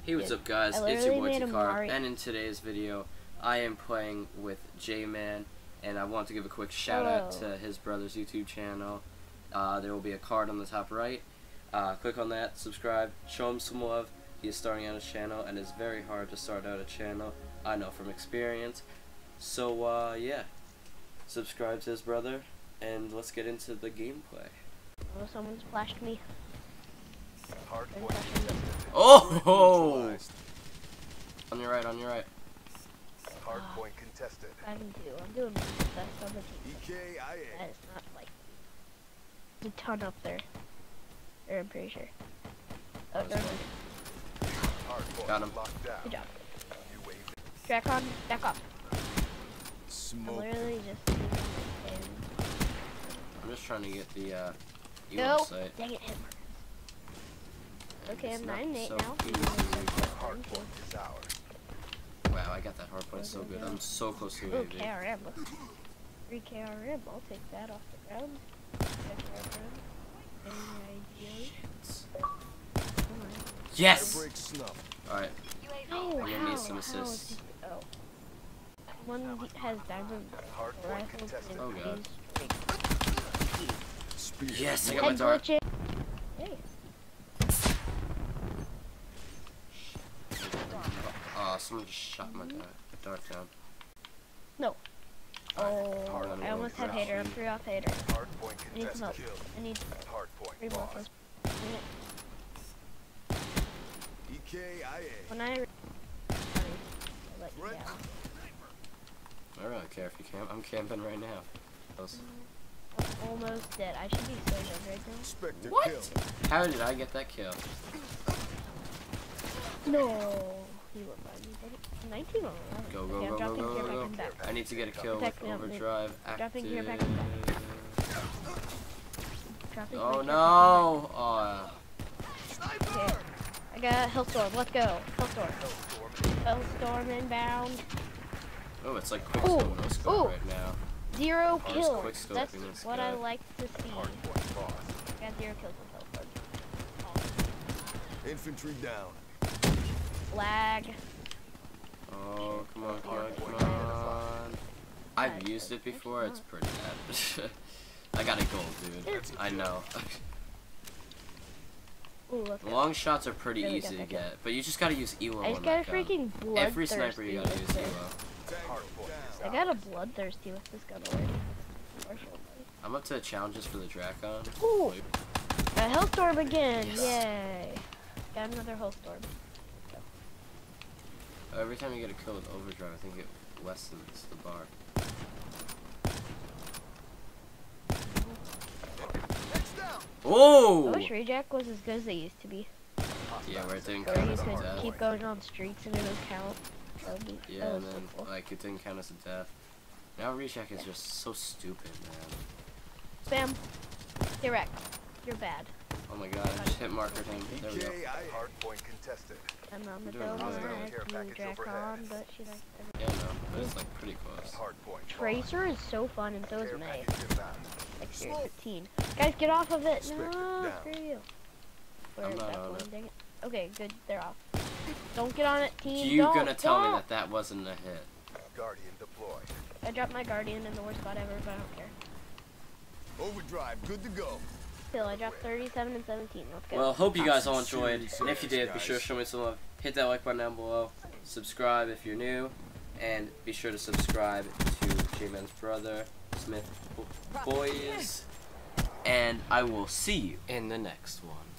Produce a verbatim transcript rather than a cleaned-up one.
Hey, what's Dude, up guys, I it's your boy literally made a T-Karp, Mario- and in today's video, I am playing with J-Man, and I want to give a quick shout out Hello. to his brother's YouTube channel. Uh, there will be a card on the top right. Uh, click on that, subscribe, show him some love. He is starting out his channel, and it's very hard to start out a channel, I know from experience. So, uh, yeah, subscribe to his brother, and let's get into the gameplay. Oh, someone splashed me. Oh! On your right, on your right. Hard point contested. I can do. I'm doing my best on the team. E K I A. That is not like a ton up there. Or I'm pretty sure. Oh, never mind. Hard point Got him. locked down. Good job. You wave. Track on, back up. I'm Smoke. literally just doing my thing. I'm just trying to get the, uh, E No! website. Dang it, hit markers. Okay, It's I'm not nine and eight so now. easy. Hard point is ours. Wow, I got that hard point so good. I'm so close to Ooh, it, dude. K R M. three K R M. I'll take that off the ground. Check that ground. Any ideas? Yes! Break snuff. Alright, Oh, I'm gonna how? need some How is assists. he- Oh. One has diamond Hard point rifles contested. and Oh, God. he's Speed. Yes, I got my head dart. glitching. Hey. Oh, someone just shot my dart, dart down. No. Oh, Hard I almost had hater. I'm three off hater. Hard point I need some help. contested. I need Hard point three lost. buffers. E K I A. When I I'll let you Red. down. I don't really care if you camp. I'm camping right now. Close. I'm almost dead. I should be so dead right now. Spectre What? kill. How did I get that kill? No. He went by me, did he? nineteen on eleven. Go, go, okay, go, I'm dropping go, gear go, back go. and back. I need to get a kill with Protect me, I'm overdrive dropping gear back active. and back. Dropping Oh my gear no! Oh, back and back. Okay. I got Hellstorm. Let's go. Hellstorm. Hellstorm inbound. oh, it's like quick Ooh, scope, no scope ooh. right now. Zero Oh, it's kills. quick scoping That's this what guy. I like to see. Hard point lost. Got zero kills with Hellstorm. Infantry down. Lag. Oh, come on, come on, come on. I've used it before, it's pretty bad. I got a gold, dude. I know. Ooh, let's go. Long shots are pretty Really easy got to that kill. get, but you just gotta use E L O I just on got a that gun. freaking bloodthirsty. Every sniper you gotta use with E L this. O. Hard point is I got a bloodthirsty with this gun already. Unfortunately. I'm up to challenges for the Drakon. Ooh! Got Hellstorm again! Yes. Yay! Got another Hellstorm. Every time you get a kill with overdrive, I think it lessens the bar. Heads down. Oh! I wish Rejack was as good as they used to be. Yeah, where it didn't Where count you as a could death. keep going on streaks and it would count. That would be, Yeah, that and was so then cool. like it didn't count as a death. Now Rejack is just so stupid, man. Spam. Get wrecked. You're bad. Oh my god, I just hit marker him. There we go. E K I A. Hard point contested. I'm on the Doing double really well. neck, Care you package Drac overhead. on, but she likes everything. Yeah, no, but it's like pretty close. Hard point Tracer is so fun and so lost. is Care May. package inbound. Like you're fifteen. Guys, get off of it! Spectre No, down. screw you. Where I'm is not that on one? it. Dang it. Okay, good. They're off. Don't get on it, team. You don't, gonna tell don't. me that that wasn't a hit? Guardian deployed. I dropped my Guardian in the worst spot ever, but I don't care. Overdrive. Good to go. Still, I dropped thirty-seven and seventeen. Let's go. Well, hope you guys all enjoyed, and if you did, be sure to show me some love. Hit that like button down below. Subscribe if you're new, and be sure to subscribe to J-Man's brother, Smith Boys. And I will see you in the next one.